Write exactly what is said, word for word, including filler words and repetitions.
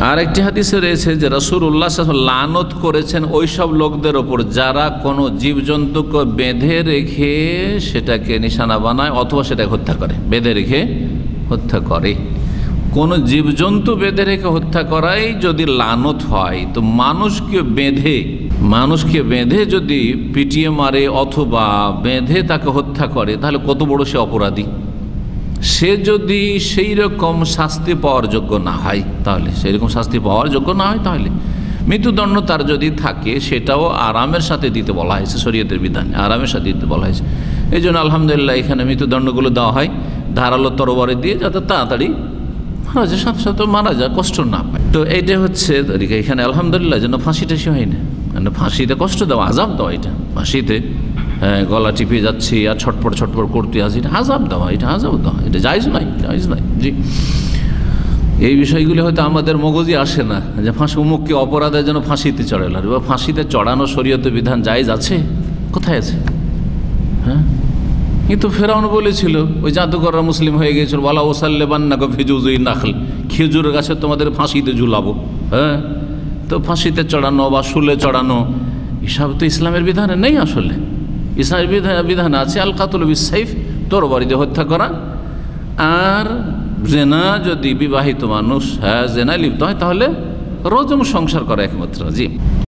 আর একটি হাদিসে রয়েছে যে রাসূলুল্লাহ সাল্লাল্লাহু আলাইহি ওয়াসাল্লাম লানত করেছেন ওই সব লোকদের ওপর যারা কোনো জীবজন্তুকে বেঁধে রেখে সেটাকে নিশানা বানায় অথবা সেটাকে হত্যা করে। বেঁধে রেখে হত্যা করে, কোনো জীবজন্তু বেঁধে রেখে হত্যা করাই যদি লানত হয়, তো মানুষকে বেঁধে মানুষকে বেঁধে যদি পিটিয়ে মারে অথবা বেঁধে তাকে হত্যা করে, তাহলে কত বড় সে অপরাধী। সে যদি সেই রকম শাস্তি পাওয়ার যোগ্য না হয়, তাহলে সেই রকম শাস্তি পাওয়ার যোগ্য না হয় তাহলে মৃত্যুদণ্ড তার যদি থাকে সেটাও আরামের সাথে দিতে বলা হয়েছে, শরীয়তের বিধানে আরামের সাথে দিতে বলা হয়েছে। এই জন্য আলহামদুলিল্লাহ এখানে মৃত্যুদণ্ডগুলো দেওয়া হয় ধারালো তরবারি দিয়ে, যাতে তাড়াতাড়ি মারা যায়, সাথে সাথে মারা যায়, কষ্ট না পায়। তো এইটা হচ্ছে তরিকা এখানে আলহামদুলিল্লাহ, যেন ফাঁসি টাসি হয় না, মানে ফাঁসিতে কষ্ট দেওয়া, আজাব দেওয়া, এটা ফাঁসিতে হ্যাঁ গলা টিপে যাচ্ছি আর ছটপট ছটপট করতে আসি, এটা আজাব দেওয়া, এটা আজাব দেওয়া, এটা জায়েজ নাই, জায়েজ নাই। জি, এই বিষয়গুলি হয়তো আমাদের মগজে আসে না যে ফাঁসি অমুককে অপরাধের জন্য ফাঁসিতে চড়ালো, বা ফাঁসিতে চড়ানো শরীয়তের বিধান জায়েজ আছে, কোথায় আছে? হ্যাঁ, কিন্তু ফেরাউন বলেছিল, ওই জাদুকররা মুসলিম হয়ে গিয়েছিল, ওয়ালা ওসাল্লেবান্নাকা ফি জুযুই নাখল, খেজুর গাছে তোমাদের ফাঁসিতে ঝুলাবো। হ্যাঁ, তো ফাঁসিতে চড়ানো বা শুলে চড়ানো এসব তো ইসলামের বিধানে নেই। আসলে ইসলামের বিধান আছে আল কাতল বিসাইফ, তরবারিতে হত্যা করা। আর জেনা যদি বিবাহিত মানুষ হ্যাঁ জেনায় লিপ্ত হয়, তাহলে রজম সংসার করা একমাত্র। জি।